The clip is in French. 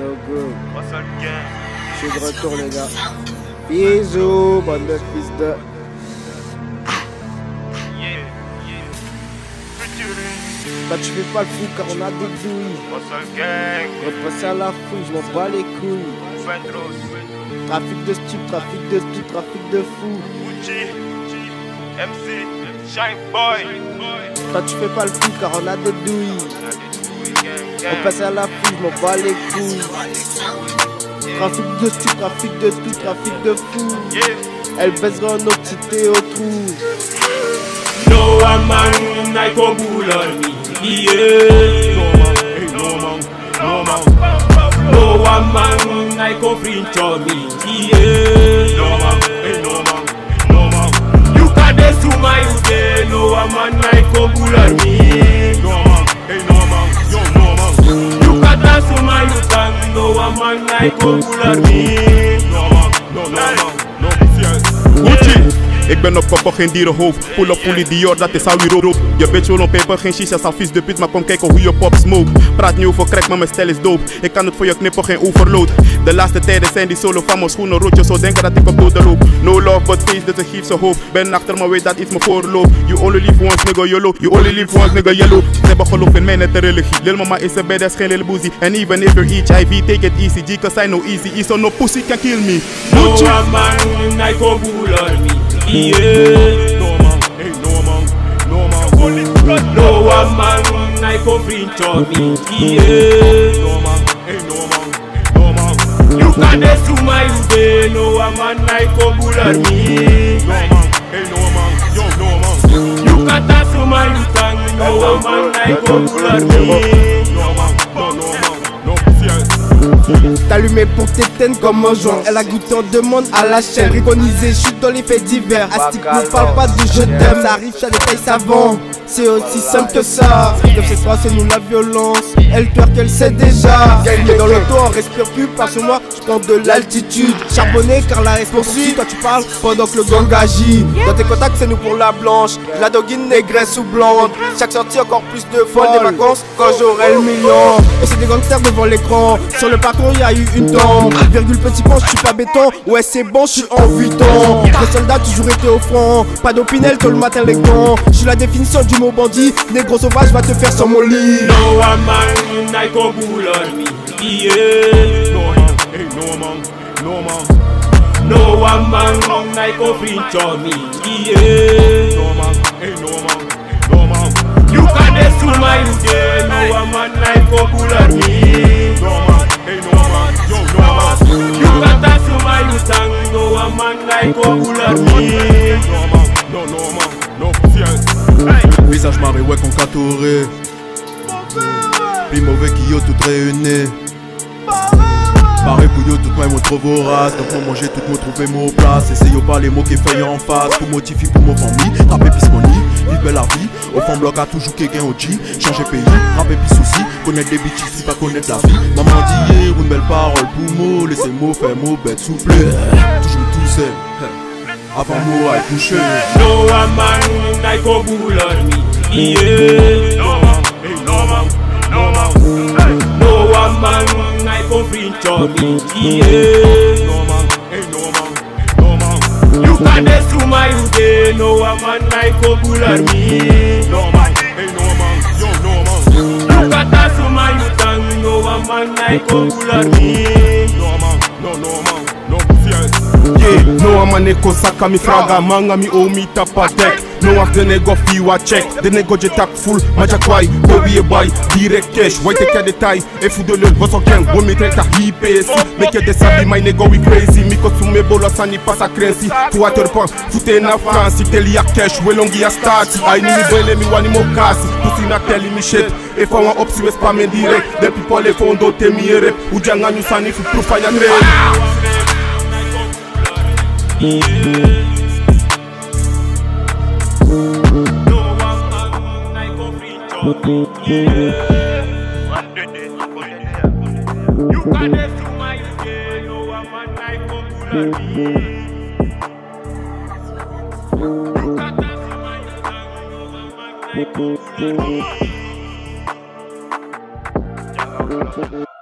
no go. Je suis de retour les gars. Bisous, bande de fils de... Bah tu fais pas le fou car on a des douilles. Repasser à la fouille, je m'en bats les couilles. Trafic de stup, trafic de stup, trafic de fou. MC, Shine Boy. Toi tu fais pas le fou car on a des douilles. Repasser à la fouille, je m'en bats les couilles. Trafic de stup, trafic de stup, trafic de fou. Elle baisera en autre cité au trou. No one man I come bull on me. Yeah. No one man I come fringe on me. Yeah. You can dance to my day. No one man I come bull on me. You can dance to my tongue. No one man I come bull on me. Ik ben op kop, geen dierenhoofd. Pull up fully Dior, dat is how we roep. Je bitch wil een peper, geen shisha, zal vies de pit. Maar kom kijken hoe je pop smoke. Praat niet over crack, maar mijn stijl is dope. Ik kan het voor je knippen, geen overload. De laatste tijden zijn die solo van mijn schoenen rood. Je zou denken dat ik op dode loop. No love but face, dus ik geef ze hoop. Ben achter maar weet dat iets me voorloopt. You only live once nigga YOLO. You only live once nigga yellow. Ze hebben geloof in mij net de religie. Lil mama is a badass, geen lil boozy. And even if you're HIV, take it easy. G cause I know easy. So no pussy can kill me. No one man I come bull on me. Yeah. No man, hey no man, no man. No one man I come fringe on me. Yeah. No man, hey no man, no man. You can dance to my day. No one man I come bull on me. No man, hey no man, yo no man. You can dance to my tongue. No one man I come bull on me. No man, no man, no. T'allumé pour t'éteindre comme un joint. Elle a goûté en demande à la chaîne. Préconisé, chute dans les faits divers. Astic ne parle pas de je t'aime. Ça arrive, ça détail savant. C'est aussi simple que ça. 973 c'est nous la violence. Elle twerk, elle sait déjà. Gagné dans l'auto, on respire plus parce que moi je prends de l'altitude. Charbonné car la reste poursuit. Toi tu parles pendant que le gang agit. Dans tes contacts c'est nous pour la blanche. La doguine négresse ou blonde. Chaque sortie encore plus de folle. Des vacances quand j'aurai le million. Et c'est des gangsters devant l'écran. Sur le parcours y a eu une tombe. Virgule petit pont, je suis pas béton. Ouais c'est bon, je suis en 8 ans. Le soldat toujours été au front. Pas d'opinel tôt le matin les gants. Je suis la définition du mot bandit. Négro sauvage va te faire sur mon lit. No one man I come bull on me. Yeah. No man, hey no man, no man. No one man I come fringe on me. Yeah. No man, hey no man, no man. You can dance to my day. No one man I come bull on me. No man, hey no man, yo no man. You can dance to my tongue. No one man I come bull on me. No man, no man, no. Visage maré, ouais, concatoré. Puis mauvais qui yo tout réuni. Pareil pour yo tout moi mon trop vorace. Donc pour manger tout moi trouver mon place. Essayez pas les mots qui fait en face. Pour motiver pour mon famille. Rapper pis money, vivre la vie. Au fond bloc a toujours quelqu'un au G. Changer pays, rapper pis souci. Connaître des bitches si pas connaître la vie. Maman dit hier une belle parole pour moi. Laissez-moi faire mon bête souple. Toujours tout seul. Avant moi à toucher. No one man I come bull on me. Yeah. No man, hey no man, no man. No one man I come fringe on me. Yeah. No man, hey no man, no man. You can dance to my day. No one man I come bull on me. No man, hey no man, yo no man. You can dance to my tongue. No one man I come bull on me. No man, no man, no. Yeah, no one man eko saka mi fraga manga mi o mi tapa deck. No one the nego fi wa check. The nego je tak full, maja kwai, obi e boy, direct cash. White take the tie, e fu de lel, voso ken, wo mi trek ta HPS. Make de sabi, my nego we crazy. Mi ko sume bolo sani pasa crazy. Tu water pan, fute na France, teli a cash, we longi a start. I ni mi bele mi wani mo kasi, pussy na teli mi shit. E fa wan opsi we spam en direct. The people e fondo te mi e rep. U janga nyu sani fu prufa ya trade. Yeah. No one man I come fringe on me. Yeah. You can dance to my day. No one man I come bull on me. You can dance to my tongue. No one man I come bull on me.